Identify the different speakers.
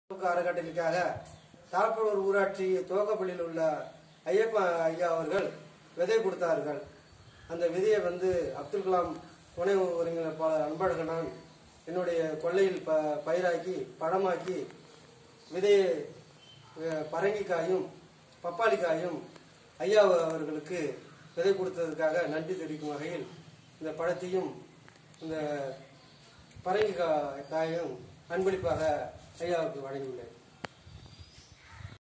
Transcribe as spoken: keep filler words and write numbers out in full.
Speaker 1: அறக்கட்டளைக்காக தாழ்பூர் ஊராட்சி துவக்கப்பள்ளியில் உள்ள ஐயப்பா ஐயா அவர்கள் விதை கொடுத்தார்கள். அந்த விதையை வந்து அப்துல் கலாம் துணை ஒருங்கிணைப்பாளர் அன்பழகனான் என்னுடைய கொள்ளையில் ப பயிராக்கி பழமாக்கி விதையை பரங்கிக்காயும் பப்பாளிக்காயும் ஐயா அவர்களுக்கு விதை கொடுத்ததற்காக நன்றி தெரிவிக்கும் வகையில் இந்த பழத்தையும் இந்த பரங்கிக்காயும் அன்பளிப்பாக ஐயாவுக்கு வழங்கியுள்ளேன்.